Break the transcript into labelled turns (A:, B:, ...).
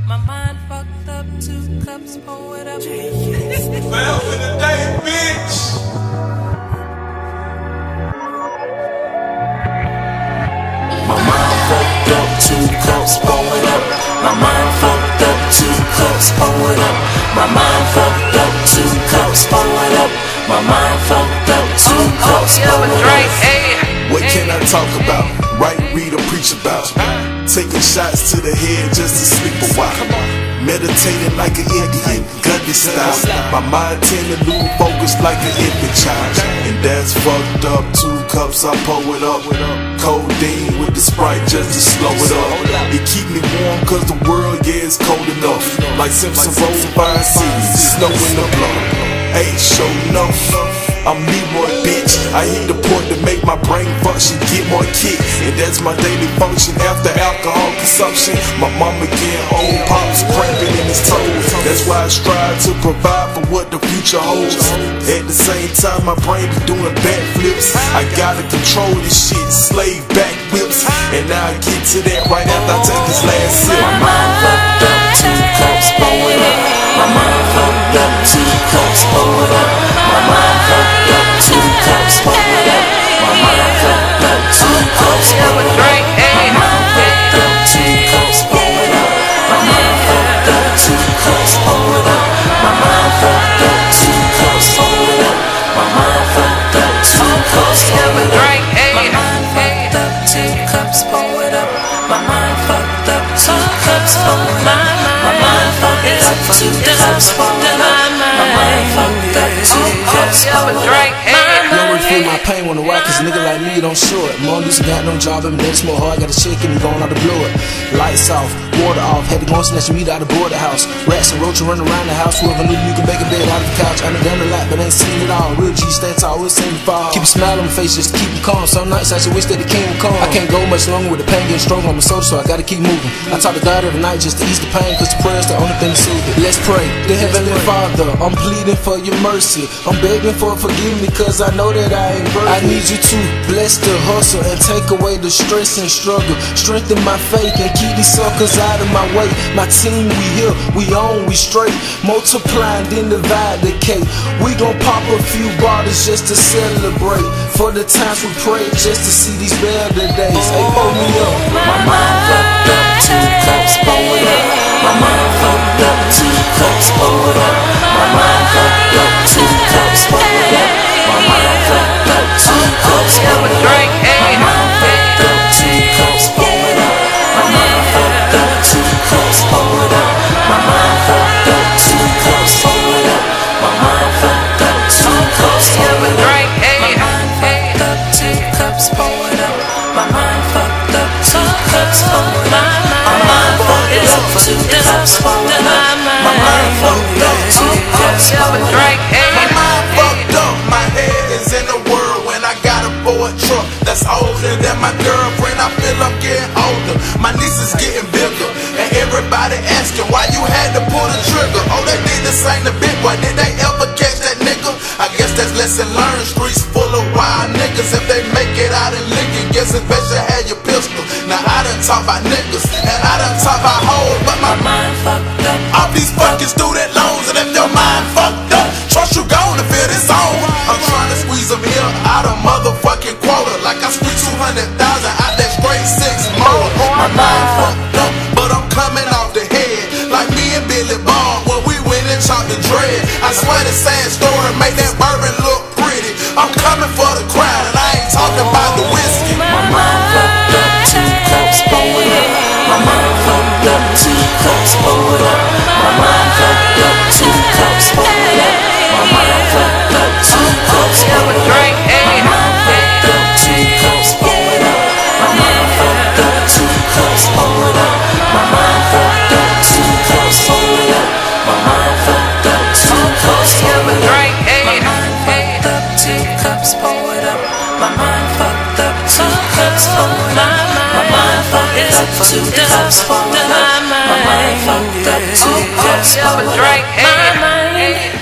A: My mind fucked up, 2 cups, pour it up.
B: Fell for the day, bitch.
C: My mind fucked up, 2 cups, pour it up. My mind fucked up, 2 cups, pour it up. My mind fucked up, 2 cups, pour it up. My mind fucked up, 2 cups, pour it up.
B: What can I talk about? Write, read, or preach about? Taking shots to the head just to sleep a while. Meditating like an Indian, Gandhi style. My mind tend to lose focus like an infant child. And that's fucked up, 2 cups, I pour it up. Codeine with the Sprite just to slow it up. It keep me warm cause the world, yeah, it's cold enough. Like Simpson Road by cities, snow in the blow. Ain't show no. I'm Leroy, bitch. I hit the point to make my brain function, get more kick. And that's my daily function after alcohol consumption. My mama getting old, pops cramping in his toes. That's why I strive to provide for what the future holds. At the same time, my brain be doing backflips. I gotta control this shit, slave back whips. And now I get to that right after I take this last sip.
C: My mind fucked up, 2 cups, pour it up. My mind fucked up, 2 cups, pour it up. My mind fucked up, 2 cups, pour it up. My mind fucked up, 2 cups, pour it up. My mind fucked up, 2 cups, pour it up. My mind fucked up, 2 cups, pour it up. My mind fucked up, 2 cups, pour it up. My mind fucked up, 2 cups, pour it up.
A: My mind fucked up, 2 cups, pour it up. My mind fucked up, 2 cups, pour it up. My mind fucked up, 2 cups, pour it up. My mind fucked up, 2 cups, pour it up.
D: Don't feel my pain when I rock, cause a nigga like me don't show it. Mom used to got no job, every day smoke hard, got a chick and going out to blow it. Lights off, water off, had to go and snatch meat out of the house. Rats and roaches running around the house, whoever knew you could make a bed out of the couch. I done done a lot, but ain't seen it all. Real G stand tall, always seem to fall. Keep a smile on my face just to keep me calm. Some nights I should wish that the king would come. I can't go much longer with the pain getting stronger on my soul, so I gotta keep moving. I talk to God every night just to ease the pain, cause the prayer's the only thing to soothe it. Let's pray. Dear Heavenly Father, I'm pleading for your mercy. I'm begging for forgiveness, cause I know that I ain't worthy. I need you to bless the hustle and take away the stress and struggle. Strengthen my faith and keep these suckers out of my way. My team, we here, we on, we straight. Multiply and then divide the cake. We gon' pop a few bottles just to celebrate. For the times we prayed just to see these better days. Hey, pull me up.
C: My mind fucked up, 2 cups, pour it up. My mind fucked up, 2 cups, pour it up. My mind fucked up, 2 cups, pour it up. My mind fucked up, 2 cups, pour it up. My mind fucked up, 2 cups, pour it up. My mind fucked up, 2 cups, pour it up. My mind fucked up, 2 cups, pour it up. My mind fucked up, 2 cups, pour it up.
A: My mind fucked up, 2 cups, pour it up. My mind fucked up, 2 cups, pour it up. My mind fucked up, 2 cups, pour it up.
B: My mind fucked up, 2 cups, pour it up. My mind fucked up, my head is in the world when I got a Ford truck that's older than my girlfriend. I feel I'm getting older, my niece is getting bigger, and everybody asking why you had to pull the trigger. Oh, they did the same to Big Boy, did they ever catch that nigga? I guess that's lesson learned, streets full of wild niggas. If they make it out in Lincoln, guess it's best you had your pistol. Now I done talk about niggas, and I done talk about hoes, but my mind
A: fucked up.
B: all these fucking student loans, and if your mind fucked up, trust you gonna feel this on. I'm trying to squeeze them here out of motherfucking quota, like I squeezed 200,000 out that straight 6 motor. My mind fucked up, but I'm coming off the head, like me and Billy Ball when we went and chopped the dread. I swear the sad story make that bourbon look pretty. I'm coming for the crowd, and I ain't talking about the whiskey.
C: My mind fucked up, 2 cups, pour it up. My mind fucked up, 2 cups, pour it up. My mind fucked up, 2 cups, pour it up. My mind fucked up, 2 cups, pour it up. My mind fucked up, 2 cups, pour it up. My mind fucked up, 2 cups, pour it up. My mind fucked up, 2 cups, pour it up. My mind fucked up, 2 cups, pour it up.
A: My mind fucked up, 2 cups, pour it up. My mind fucked up, 2 cups, pour it up. My mind fucked up, 2 cups, pour it up. My mind fucked up, 2 cups, pour it up.